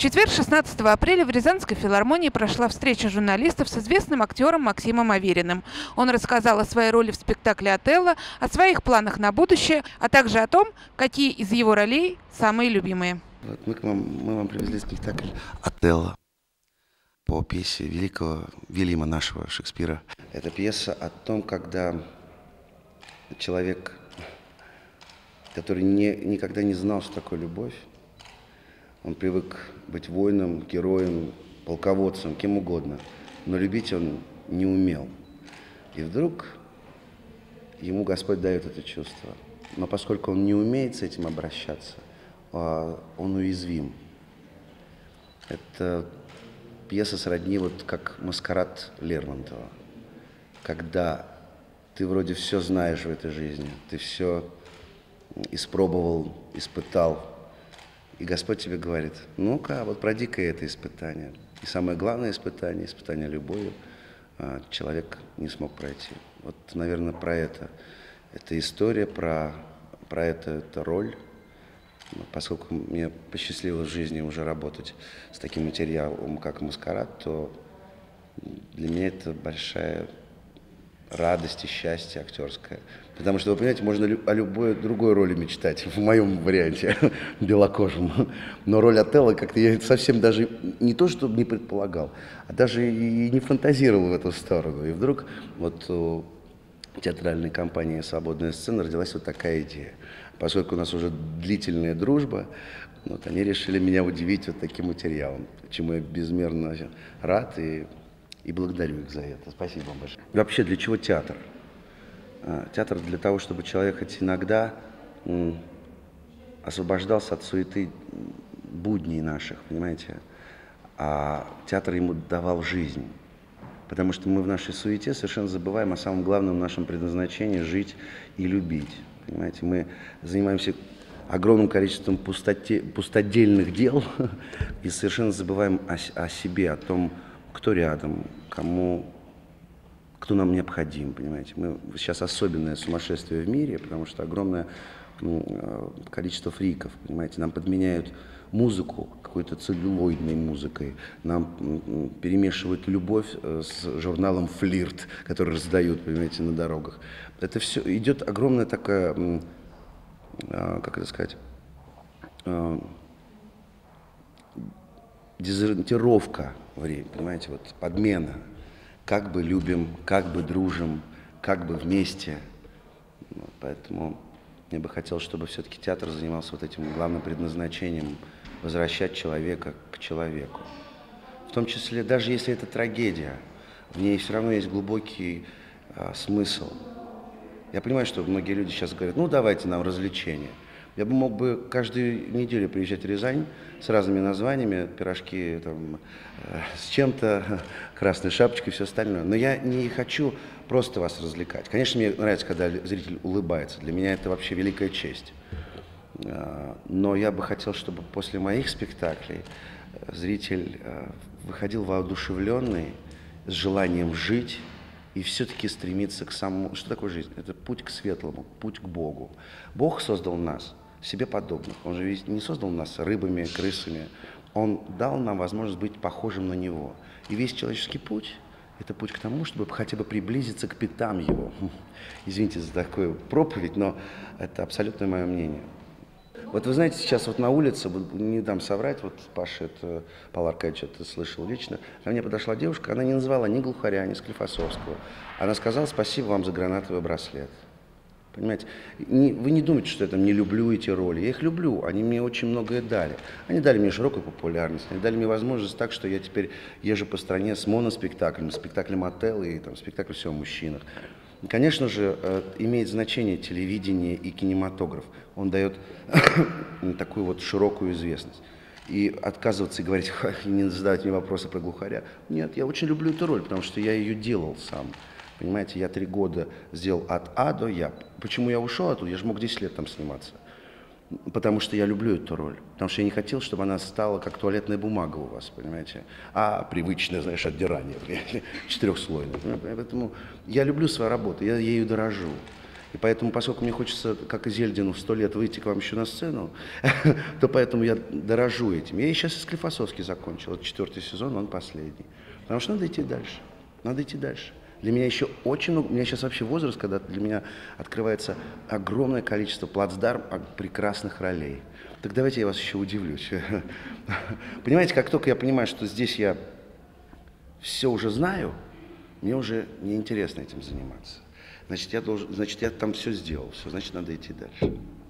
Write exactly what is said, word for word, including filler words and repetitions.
четверг, шестнадцатого апреля, в Рязанской филармонии прошла встреча журналистов с известным актером Максимом Авериным. Он рассказал о своей роли в спектакле «Отелло», о своих планах на будущее, а также о том, какие из его ролей самые любимые. Вот мы, к вам, мы вам привезли спектакль «Отелло» по пьесе великого Вильяма нашего Шекспира. Это пьеса о том, когда человек, который не, никогда не знал, что такое любовь, он привык быть воином, героем, полководцем, кем угодно, но любить он не умел. И вдруг ему Господь дает это чувство. Но поскольку он не умеет с этим обращаться, он уязвим. Это пьеса сродни вот как «Маскарад» Лермонтова. Когда ты вроде все знаешь в этой жизни, ты все испробовал, испытал, и Господь тебе говорит: ну-ка, вот пройди-ка это испытание. И самое главное испытание, испытание любовью, человек не смог пройти. Вот, наверное, про это. Это история, про, про это, это роль. Поскольку мне посчастливилось в жизни уже работать с таким материалом, как «Маскарад», то для меня это большая радость и счастье актерское. Потому что, вы понимаете, можно о любой другой роли мечтать, в моем варианте, белокожем. Но роль Отелло как-то я совсем даже не то, что не предполагал, а даже и не фантазировал в эту сторону. И вдруг вот у театральной компании «Свободная сцена» родилась вот такая идея. Поскольку у нас уже длительная дружба, вот, они решили меня удивить вот таким материалом, чему я безмерно рад и, и благодарю их за это. Спасибо вам большое. Вообще, для чего театр? Театр для того, чтобы человек хоть иногда м, освобождался от суеты будней наших, понимаете? А театр ему давал жизнь. Потому что мы в нашей суете совершенно забываем о самом главном нашем предназначении – жить и любить. Понимаете, мы занимаемся огромным количеством пустоте, пустодельных дел и совершенно забываем о, о себе, о том, кто рядом, кому, кто нам необходим, понимаете. Мы сейчас особенное сумасшествие в мире, потому что огромное ну, количество фриков, понимаете. Нам подменяют музыку какой-то целлюлоидной музыкой, нам перемешивают любовь с журналом «Флирт», который раздают, понимаете, на дорогах. Это все идет огромная такая, как это сказать, дезориентировка времени, понимаете, вот подмена. Как бы любим, как бы дружим, как бы вместе. Поэтому мне бы хотелось, чтобы все-таки театр занимался вот этим главным предназначением – возвращать человека к человеку. В том числе, даже если это трагедия, в ней все равно есть глубокий а, смысл. Я понимаю, что многие люди сейчас говорят: ну давайте нам развлечения. Я бы мог бы каждую неделю приезжать в Рязань с разными названиями, пирожки там, с чем-то, красной шапочкой и все остальное. Но я не хочу просто вас развлекать. Конечно, мне нравится, когда зритель улыбается. Для меня это вообще великая честь. Но я бы хотел, чтобы после моих спектаклей зритель выходил воодушевленный, с желанием жить и все-таки стремиться к самому... Что такое жизнь? Это путь к светлому, путь к Богу. Бог создал нас, себе подобных. Он же ведь не создал нас рыбами, крысами. Он дал нам возможность быть похожим на Него. И весь человеческий путь – это путь к тому, чтобы хотя бы приблизиться к пятам Его. Извините за такую проповедь, но это абсолютно мое мнение. Вот вы знаете, сейчас вот на улице, не дам соврать, вот Паша, это Павел Аркадьевич, это слышал лично, ко мне подошла девушка, она не назвала ни Глухаря, ни Склифосовского. Она сказала: спасибо вам за гранатовый браслет. Понимаете, не, вы не думаете, что я там не люблю эти роли. Я их люблю, они мне очень многое дали. Они дали мне широкую популярность, они дали мне возможность так, что я теперь езжу по стране с моноспектаклем, спектаклем «Отелло» и там, спектакль «Все о мужчинах». Конечно же, имеет значение телевидение и кинематограф. Он дает такую вот широкую известность. И отказываться и говорить, не задавать мне вопросы про Глухаря. Нет, я очень люблю эту роль, потому что я ее делал сам. Понимаете, я три года сделал от А до Я. Почему я ушел оттуда? Я же мог десять лет там сниматься. Потому что я люблю эту роль. Потому что я не хотел, чтобы она стала как туалетная бумага у вас, понимаете. А привычное, знаешь, отдирание, четырехслойное. Поэтому я люблю свою работу, я ею дорожу. И поэтому, поскольку мне хочется, как и Зельдину, в сто лет выйти к вам еще на сцену, то поэтому я дорожу этим. Я и сейчас и Склифосовский закончил, это четвертый сезон, он последний. Потому что надо идти дальше, надо идти дальше. Для меня еще очень много, у меня сейчас вообще возраст, когда для меня открывается огромное количество плацдарм прекрасных ролей. Так давайте я вас еще удивлюсь. Понимаете, как только я понимаю, что здесь я все уже знаю, мне уже неинтересно этим заниматься. Значит, я должен, значит, я там все сделал, все, значит, надо идти дальше.